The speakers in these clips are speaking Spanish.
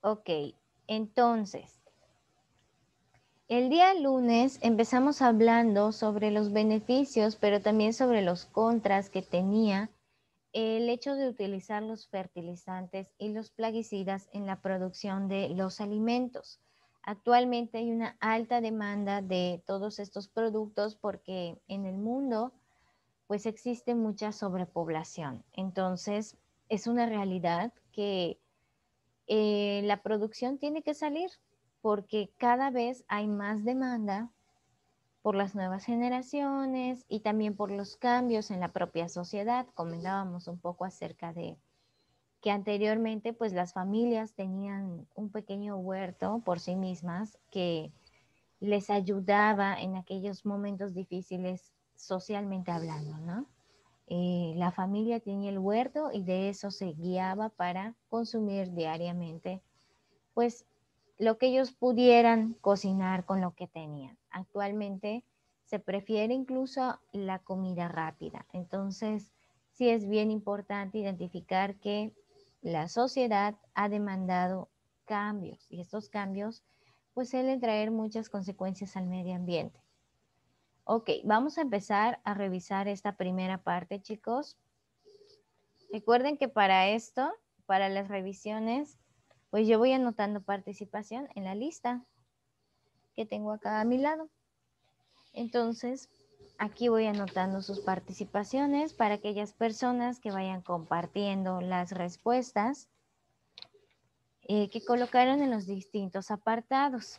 Ok, entonces, el día lunes empezamos hablando sobre los beneficios, pero también sobre los contras que tenía el hecho de utilizar los fertilizantes y los plaguicidas en la producción de los alimentos. Actualmente hay una alta demanda de todos estos productos porque en el mundo pues existe mucha sobrepoblación. Entonces es una realidad que la producción tiene que salir porque cada vez hay más demanda por las nuevas generaciones y también por los cambios en la propia sociedad. Comentábamos un poco acerca de que anteriormente pues las familias tenían un pequeño huerto por sí mismas que les ayudaba en aquellos momentos difíciles socialmente hablando, ¿no? La familia tenía el huerto y de eso se guiaba para consumir diariamente pues lo que ellos pudieran cocinar con lo que tenían. Actualmente se prefiere incluso la comida rápida. Entonces, sí es bien importante identificar que la sociedad ha demandado cambios y estos cambios pues suelen traer muchas consecuencias al medio ambiente. Ok, vamos a empezar a revisar esta primera parte, chicos. Recuerden que para esto, para las revisiones, pues yo voy anotando participación en la lista que tengo acá a mi lado. Entonces, aquí voy anotando sus participaciones para aquellas personas que vayan compartiendo las respuestas que colocaron en los distintos apartados.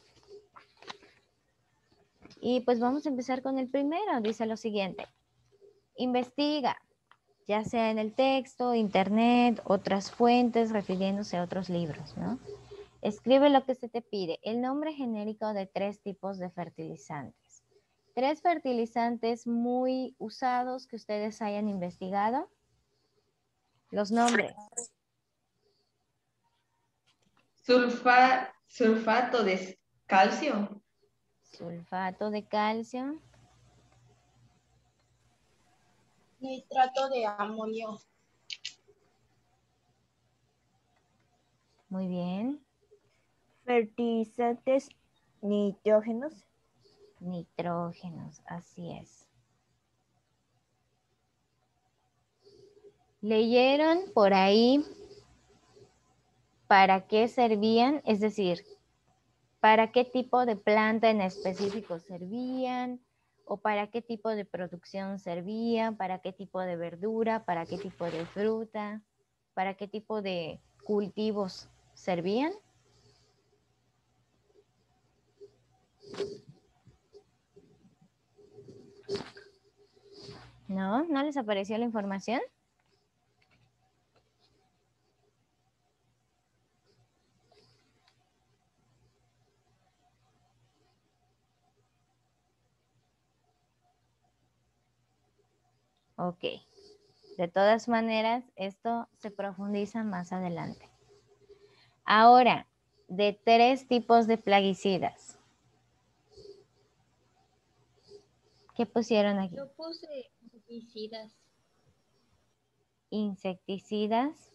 Y pues vamos a empezar con el primero. Dice lo siguiente. Investiga, ya sea en el texto, internet, otras fuentes, refiriéndose a otros libros, ¿no? Escribe lo que se te pide. El nombre genérico de 3 tipos de fertilizantes. 3 fertilizantes muy usados que ustedes hayan investigado. Los nombres. Sulfato de calcio. Sulfato de calcio. Nitrato de amonio. Muy bien. Fertilizantes nitrógenos. Nitrógenos, así es. ¿Leyeron por ahí para qué servían? Es decir, ¿para qué tipo de planta en específico servían? ¿O para qué tipo de producción servían? ¿Para qué tipo de verdura? ¿Para qué tipo de fruta? ¿Para qué tipo de cultivos servían? ¿No? ¿No les apareció la información? Ok. De todas maneras, esto se profundiza más adelante. Ahora, de 3 tipos de plaguicidas. ¿Qué pusieron aquí? Yo puse herbicidas. Insecticidas.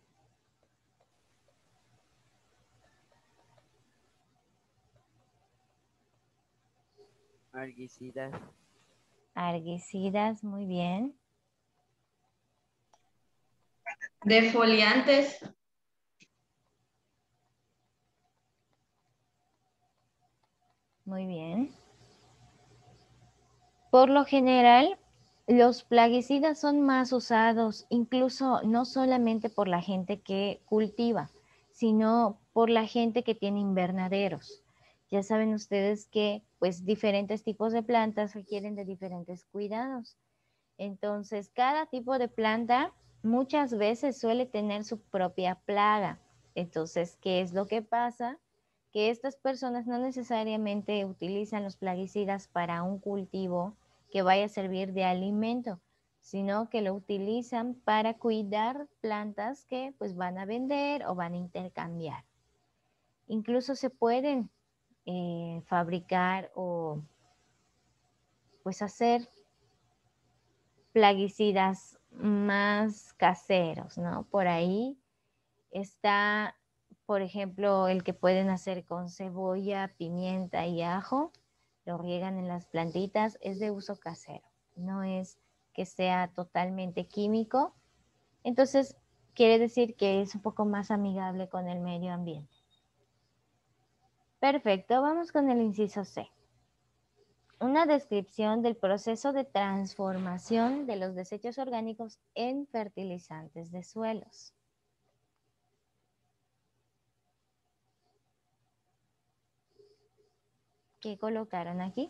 Alguicidas. Arguicidas, muy bien. Defoliantes. Muy bien. Por lo general, los plaguicidas son más usados, incluso no solamente por la gente que cultiva, sino por la gente que tiene invernaderos. Ya saben ustedes que pues diferentes tipos de plantas requieren de diferentes cuidados. Entonces, cada tipo de planta muchas veces suele tener su propia plaga. Entonces, ¿qué es lo que pasa? Que estas personas no necesariamente utilizan los plaguicidas para un cultivo que vaya a servir de alimento, sino que lo utilizan para cuidar plantas que pues van a vender o van a intercambiar. Incluso se pueden fabricar o pues hacer plaguicidas más caseros, ¿no? Por ahí está Por ejemplo, el que pueden hacer con cebolla, pimienta y ajo, lo riegan en las plantitas, es de uso casero, no es que sea totalmente químico. Entonces, quiere decir que es un poco más amigable con el medio ambiente. Perfecto, vamos con el inciso C. Una descripción del proceso de transformación de los desechos orgánicos en fertilizantes de suelos. ¿Qué colocaron aquí?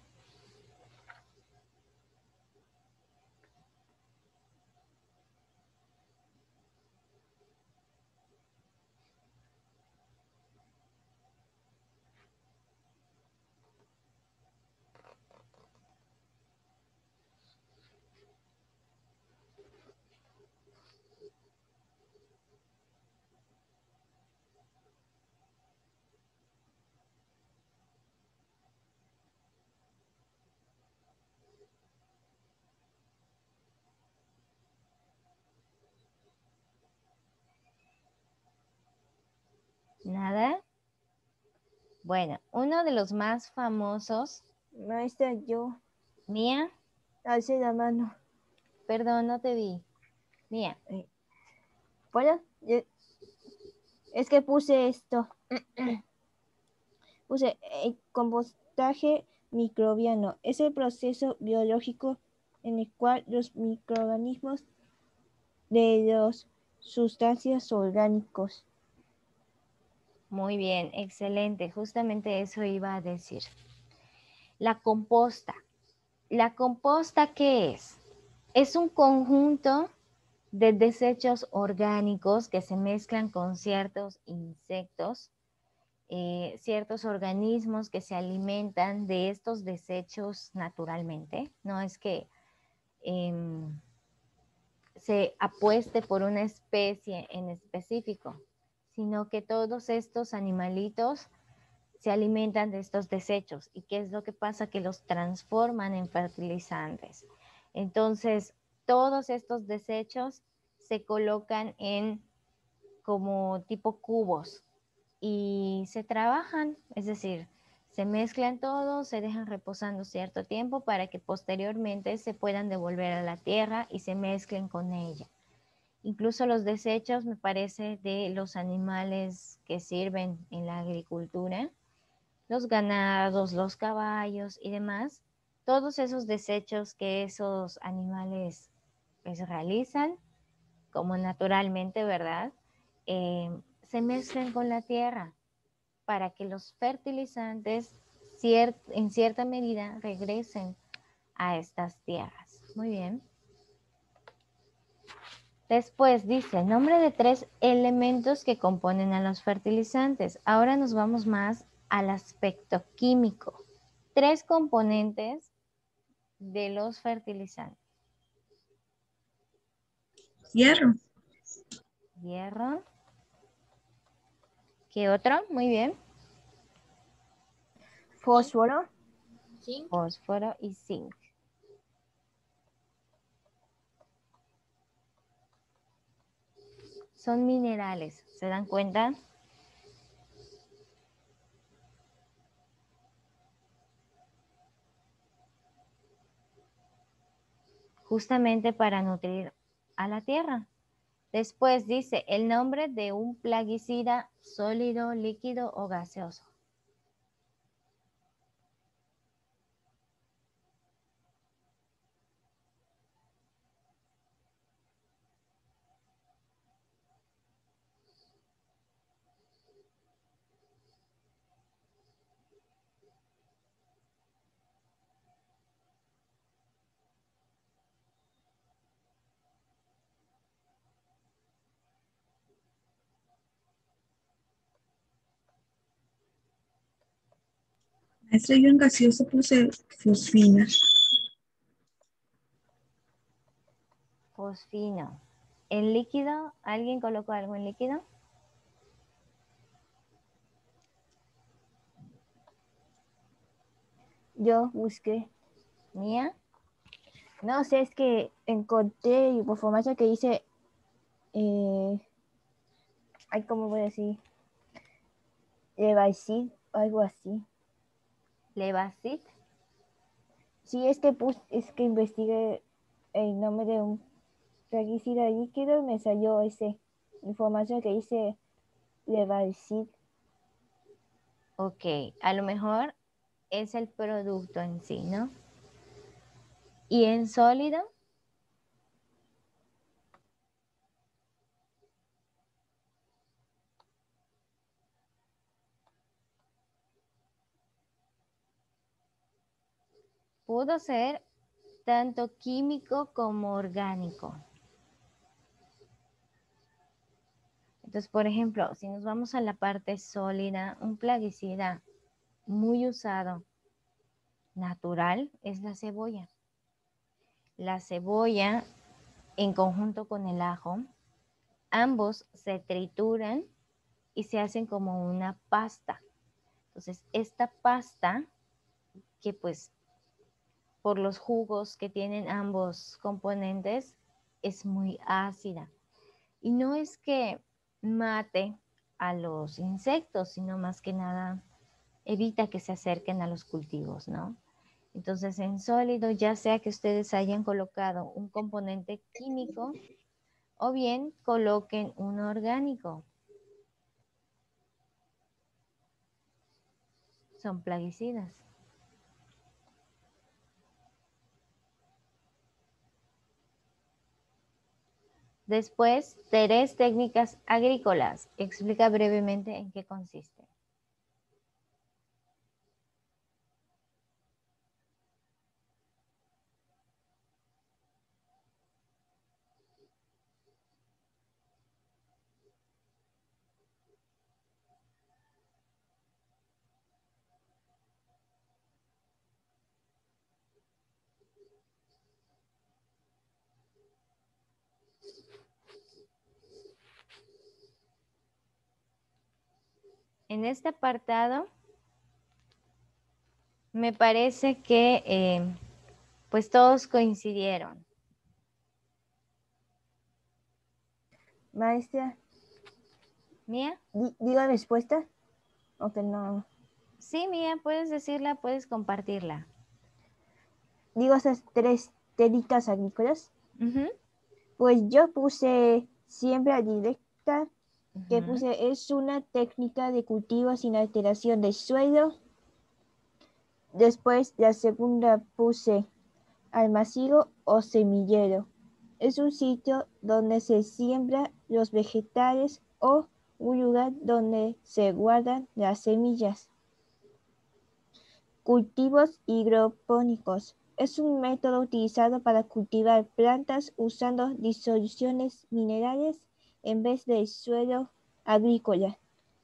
¿Nada? Bueno, uno de los más famosos. Maestra, yo Mía, alcé la mano. perdón, no te vi. Mía, ¿Puedo? Es que puse esto. Puse el compostaje microbiano. Es el proceso biológico en el cual los microorganismos de las sustancias orgánicos. muy bien, excelente. Justamente eso iba a decir. La composta. ¿La composta qué es? Es un conjunto de desechos orgánicos que se mezclan con ciertos insectos, ciertos organismos que se alimentan de estos desechos naturalmente. No es que se apueste por una especie en específico, sino que todos estos animalitos se alimentan de estos desechos. ¿Y qué es lo que pasa? Que los transforman en fertilizantes. Entonces, todos estos desechos se colocan en como tipo cubos y se trabajan, es decir, se mezclan todos, se dejan reposando cierto tiempo para que posteriormente se puedan devolver a la tierra y se mezclen con ella. Incluso los desechos, me parece, de los animales que sirven en la agricultura, los ganados, los caballos y demás, todos esos desechos que esos animales pues, realizan, como naturalmente, ¿verdad? Se mezclan con la tierra para que los fertilizantes en cierta medida regresen a estas tierras. Muy bien. Después dice, nombre de 3 elementos que componen a los fertilizantes. Ahora nos vamos más al aspecto químico. 3 componentes de los fertilizantes. Hierro. Hierro. ¿Qué otro? Muy bien. Fósforo. Zinc. Fósforo y zinc. Son minerales, ¿se dan cuenta? Justamente para nutrir a la tierra. Después dice el nombre de un plaguicida sólido, líquido o gaseoso. Maestra, yo en gaseoso puse fosfina. Fosfino. ¿En líquido? ¿Alguien colocó algo en líquido? Yo busqué. ¿Mía? No sé, es que encontré información que dice, ay, ¿cómo voy a decir? Levacid, algo así. Levacid. Sí, es que investigué el nombre de un plaguicida líquido y me salió esa información que dice Levacid. Ok, a lo mejor es el producto en sí, ¿no? ¿Y en sólido? Pudo ser tanto químico como orgánico. Entonces, por ejemplo, si nos vamos a la parte sólida, un plaguicida muy usado, natural, es la cebolla. La cebolla en conjunto con el ajo, ambos se trituran y se hacen como una pasta. Entonces, esta pasta, que pues por los jugos que tienen ambos componentes, es muy ácida. Y no es que mate a los insectos, sino más que nada evita que se acerquen a los cultivos, ¿no? Entonces, en sólido, ya sea que ustedes hayan colocado un componente químico o bien coloquen un orgánico. Son plaguicidas. Después, 3 técnicas agrícolas. Explica brevemente en qué consiste. En este apartado, me parece que pues todos coincidieron. Maestra, ¿Mía? ¿digo la respuesta? Ok, no. Sí, Mía, puedes decirla, puedes compartirla. Digo esas 3 técnicas agrícolas. Ujú, Pues yo puse siembra directa, que ujú. puse es una técnica de cultivo sin alteración del suelo. Después la segunda puse almacigo o semillero. Es un sitio donde se siembran los vegetales o un lugar donde se guardan las semillas. Cultivos hidropónicos. Es un método utilizado para cultivar plantas usando disoluciones minerales en vez del suelo agrícola.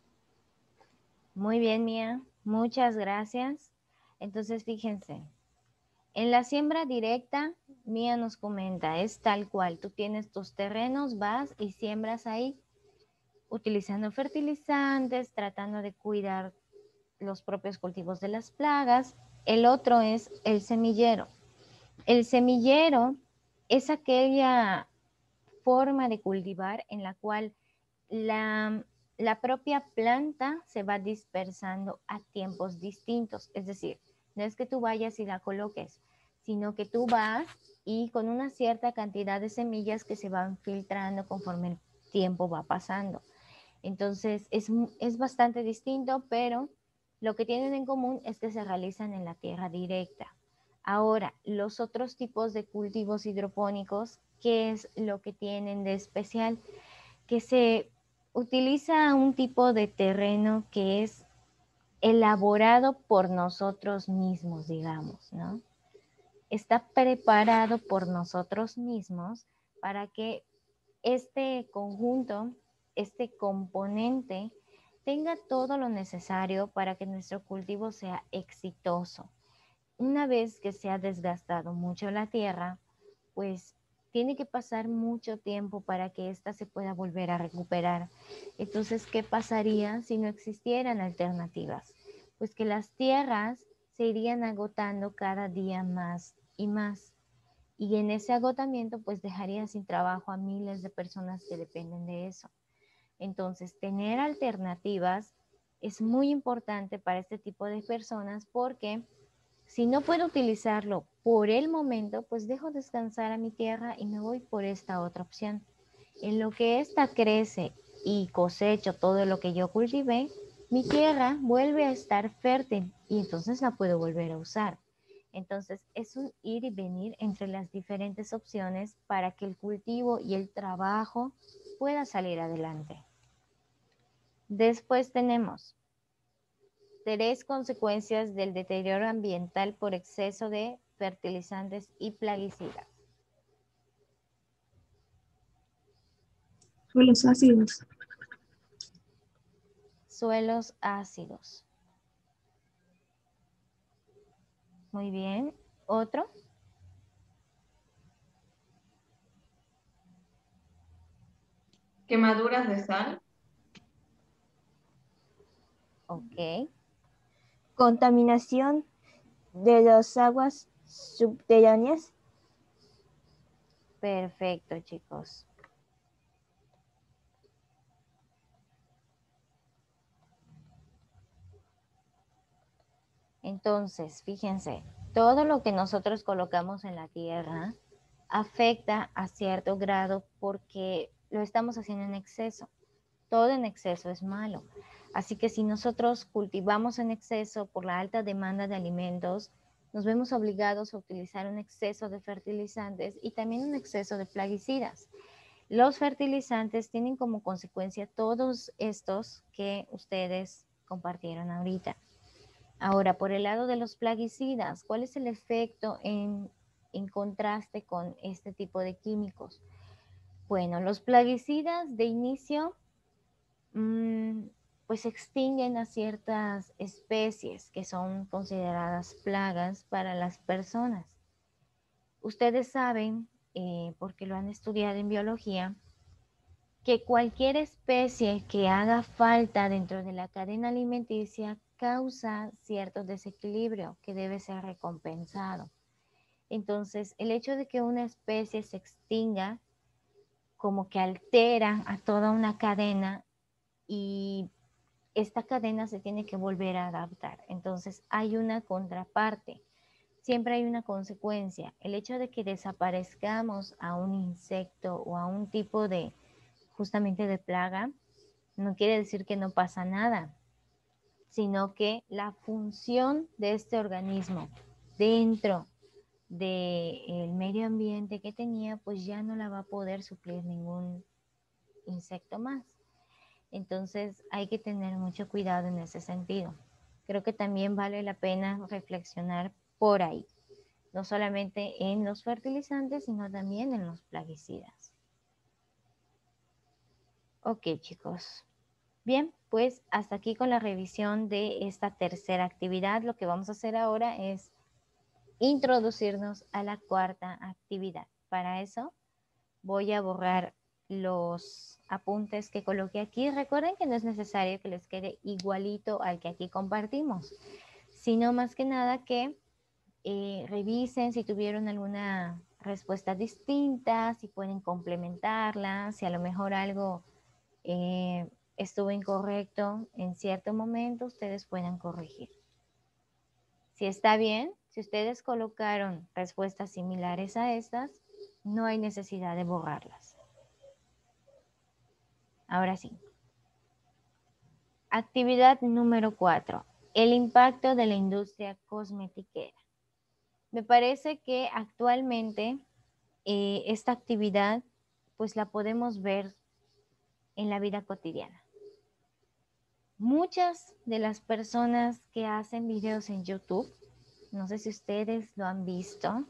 Muy bien, Mía. Muchas gracias. Entonces, fíjense, en la siembra directa, Mía nos comenta, es tal cual. Tú tienes tus terrenos, vas y siembras ahí, utilizando fertilizantes, tratando de cuidar los propios cultivos de las plagas. El otro es el semillero. El semillero es aquella forma de cultivar en la cual la propia planta se va dispersando a tiempos distintos. Es decir, no es que tú vayas y la coloques, sino que tú vas y con una cierta cantidad de semillas que se van filtrando conforme el tiempo va pasando. Entonces, es bastante distinto, pero lo que tienen en común es que se realizan en la tierra directa. Ahora, los otros tipos de cultivos hidropónicos, ¿qué es lo que tienen de especial? Que se utiliza un tipo de terreno que es elaborado por nosotros mismos, digamos, ¿no? Está preparado por nosotros mismos para que este conjunto, este componente, tenga todo lo necesario para que nuestro cultivo sea exitoso. Una vez que se ha desgastado mucho la tierra, pues tiene que pasar mucho tiempo para que ésta se pueda volver a recuperar. Entonces, ¿qué pasaría si no existieran alternativas? Pues que las tierras se irían agotando cada día más y más. Y en ese agotamiento, pues dejaría sin trabajo a miles de personas que dependen de eso. Entonces, tener alternativas Es muy importante para este tipo de personas porque si no puedo utilizarlo por el momento, pues dejo descansar a mi tierra y me voy por esta otra opción. En lo que esta crece y cosecho todo lo que yo cultivé, mi tierra vuelve a estar fértil y entonces la puedo volver a usar. Entonces es un ir y venir entre las diferentes opciones para que el cultivo y el trabajo pueda salir adelante. Después tenemos 3 consecuencias del deterioro ambiental por exceso de fertilizantes y plaguicidas. Suelos ácidos. Suelos ácidos. Muy bien. ¿Otro? Quemaduras de sal. Ok. Contaminación de las aguas subterráneas. Perfecto, chicos. Entonces, fíjense, todo lo que nosotros colocamos en la tierra afecta a cierto grado porque lo estamos haciendo en exceso. Todo en exceso es malo. Así que si nosotros cultivamos en exceso por la alta demanda de alimentos, nos vemos obligados a utilizar un exceso de fertilizantes y también un exceso de plaguicidas. Los fertilizantes tienen como consecuencia todos estos que ustedes compartieron ahorita. Ahora, por el lado de los plaguicidas, ¿cuál es el efecto en contraste con este tipo de químicos? Bueno, los plaguicidas de inicio pues extinguen a ciertas especies que son consideradas plagas para las personas. Ustedes saben, porque lo han estudiado en biología, que cualquier especie que haga falta dentro de la cadena alimenticia causa cierto desequilibrio que debe ser recompensado. Entonces, el hecho de que una especie se extinga como que altera a toda una cadena y esta cadena se tiene que volver a adaptar. Entonces, hay una contraparte. Siempre hay una consecuencia. El hecho de que desaparezcamos a un insecto o a un tipo de, justamente de plaga, no quiere decir que no pasa nada, sino que la función de este organismo dentro del medio ambiente que tenía, pues ya no la va a poder suplir ningún insecto más. Entonces hay que tener mucho cuidado en ese sentido. Creo que también vale la pena reflexionar por ahí, no solamente en los fertilizantes, sino también en los plaguicidas. Ok, chicos. Bien, pues hasta aquí con la revisión de esta tercera actividad. Lo que vamos a hacer ahora es introducirnos a la cuarta actividad. Para eso voy a borrar los apuntes que coloqué aquí. Recuerden que no es necesario que les quede igualito al que aquí compartimos, sino más que nada que revisen si tuvieron alguna respuesta distinta, si pueden complementarla, si a lo mejor algo estuvo incorrecto en cierto momento, ustedes puedan corregir. Si está bien, si ustedes colocaron respuestas similares a estas, no hay necesidad de borrarlas. Ahora sí. Actividad número 4. El impacto de la industria cosmetiquera. Me parece que actualmente esta actividad pues la podemos ver en la vida cotidiana. Muchas de las personas que hacen videos en YouTube, no sé si ustedes lo han visto,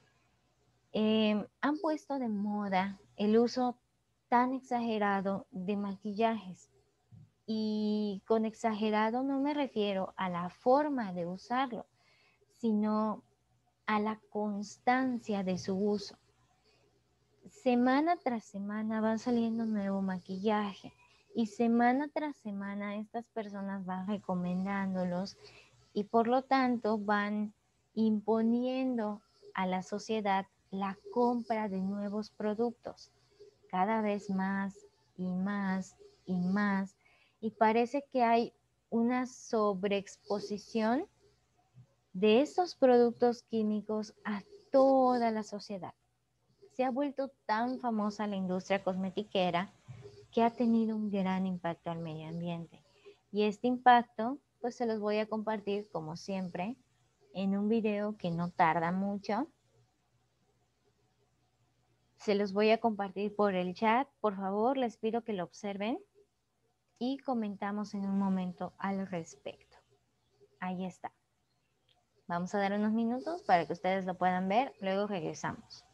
han puesto de moda el uso tan exagerado de maquillajes. Y con exagerado no me refiero a la forma de usarlo, sino a la constancia de su uso. Semana tras semana va saliendo nuevo maquillaje y semana tras semana estas personas van recomendándolos y por lo tanto van imponiendo a la sociedad la compra de nuevos productos, cada vez más y más y más, y parece que hay una sobreexposición de estos productos químicos a toda la sociedad. Se ha vuelto tan famosa la industria cosmetiquera que ha tenido un gran impacto al medio ambiente. Y este impacto, pues se los voy a compartir como siempre en un video que no tarda mucho. Se los voy a compartir por el chat. Por favor, les pido que lo observen y comentamos en un momento al respecto. Ahí está. Vamos a dar unos minutos para que ustedes lo puedan ver. Luego regresamos.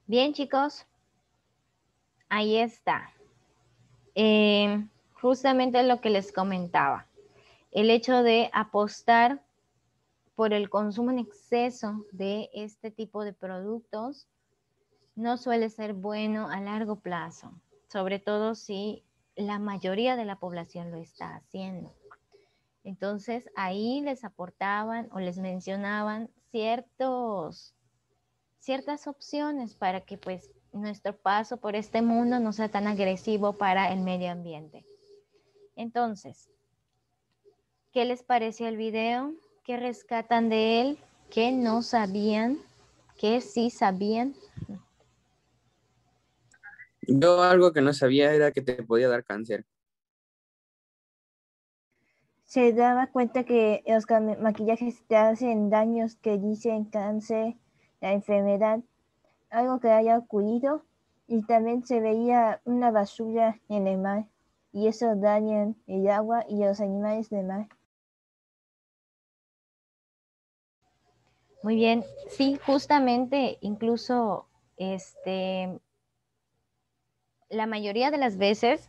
Bien, chicos, ahí está. Justamente lo que les comentaba. El hecho de apostar por el consumo en exceso de este tipo de productos no suele ser bueno a largo plazo, sobre todo si la mayoría de la población lo está haciendo. Entonces ahí les aportaban o les mencionaban ciertas opciones para que pues nuestro paso por este mundo no sea tan agresivo para el medio ambiente. Entonces, ¿qué les pareció el video? ¿Qué rescatan de él? ¿Qué no sabían? ¿Qué sí sabían? Yo algo que no sabía era que te podía dar cáncer. Se daba cuenta que los maquillajes te hacen daños que dicen cáncer, la enfermedad, algo que haya ocurrido, y también se veía una basura en el mar, y eso daña el agua y los animales del mar. Muy bien, sí, justamente, incluso la mayoría de las veces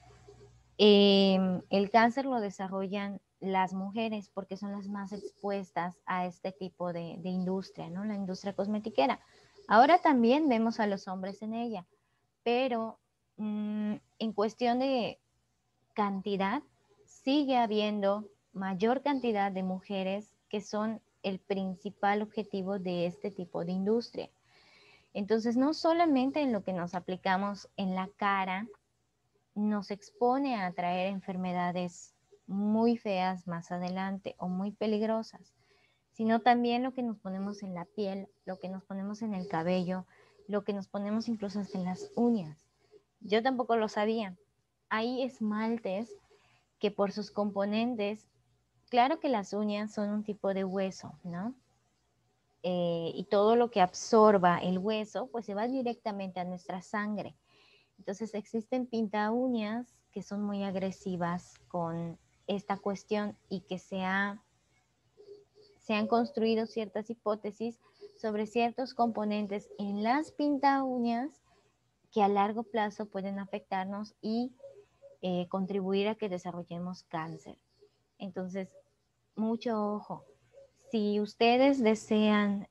el cáncer lo desarrollan las mujeres porque son las más expuestas a este tipo de industria, ¿no? La industria cosmetiquera. Ahora también vemos a los hombres en ella, pero en cuestión de cantidad, sigue habiendo mayor cantidad de mujeres que son el principal objetivo de este tipo de industria. Entonces, no solamente en lo que nos aplicamos en la cara, nos expone a traer enfermedades muy feas más adelante o muy peligrosas, sino también lo que nos ponemos en la piel, lo que nos ponemos en el cabello, lo que nos ponemos incluso hasta en las uñas. Yo tampoco lo sabía. Hay esmaltes que por sus componentes, claro que las uñas son un tipo de hueso, ¿no? Y todo lo que absorba el hueso, pues se va directamente a nuestra sangre. Entonces existen pinta uñas que son muy agresivas con esta cuestión y que se han construido ciertas hipótesis sobre ciertos componentes en las pinta uñas que a largo plazo pueden afectarnos y contribuir a que desarrollemos cáncer. Entonces, mucho ojo. Si ustedes desean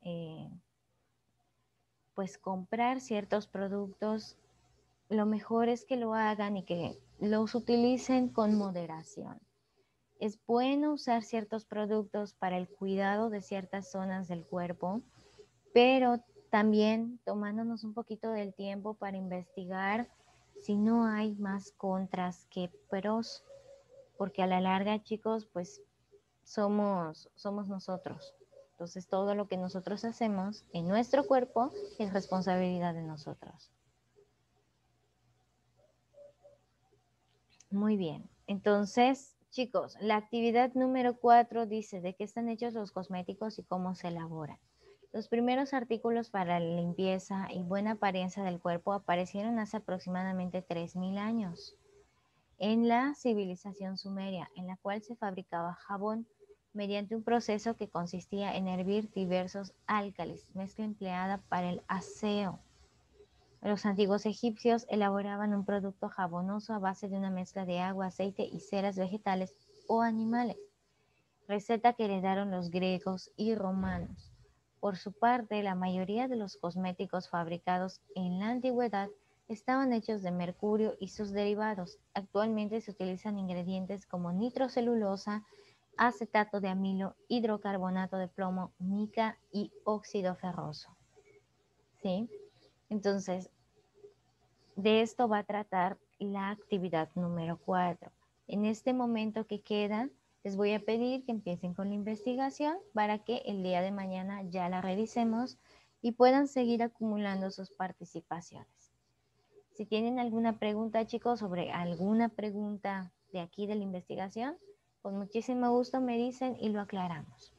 pues comprar ciertos productos, lo mejor es que lo hagan y que los utilicen con moderación. Es bueno usar ciertos productos para el cuidado de ciertas zonas del cuerpo, pero también tomándonos un poquito del tiempo para investigar si no hay más contras que pros, porque a la larga, chicos, pues somos nosotros. Entonces, todo lo que nosotros hacemos en nuestro cuerpo es responsabilidad de nosotros. Muy bien. Entonces, chicos, la actividad número 4 dice de qué están hechos los cosméticos y cómo se elaboran. Los primeros artículos para la limpieza y buena apariencia del cuerpo aparecieron hace aproximadamente 3000 años en la civilización sumeria, en la cual se fabricaba jabón mediante un proceso que consistía en hervir diversos álcalis, mezcla empleada para el aseo. Los antiguos egipcios elaboraban un producto jabonoso a base de una mezcla de agua, aceite y ceras vegetales o animales, receta que heredaron los griegos y romanos. Por su parte, la mayoría de los cosméticos fabricados en la antigüedad estaban hechos de mercurio y sus derivados. Actualmente se utilizan ingredientes como nitrocelulosa, acetato de amilo, hidrocarbonato de plomo, mica y óxido ferroso. ¿Sí? Entonces, de esto va a tratar la actividad número 4. En este momento que queda, les voy a pedir que empiecen con la investigación para que el día de mañana ya la revisemos y puedan seguir acumulando sus participaciones. Si tienen alguna pregunta, chicos, sobre alguna pregunta de aquí de la investigación, con muchísimo gusto me dicen y lo aclaramos.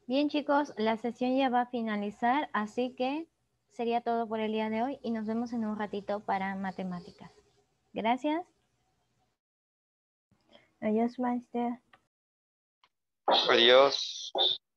Bien, chicos, la sesión ya va a finalizar, así que sería todo por el día de hoy y nos vemos en un ratito para matemáticas. Gracias. Adiós, maestra. Adiós.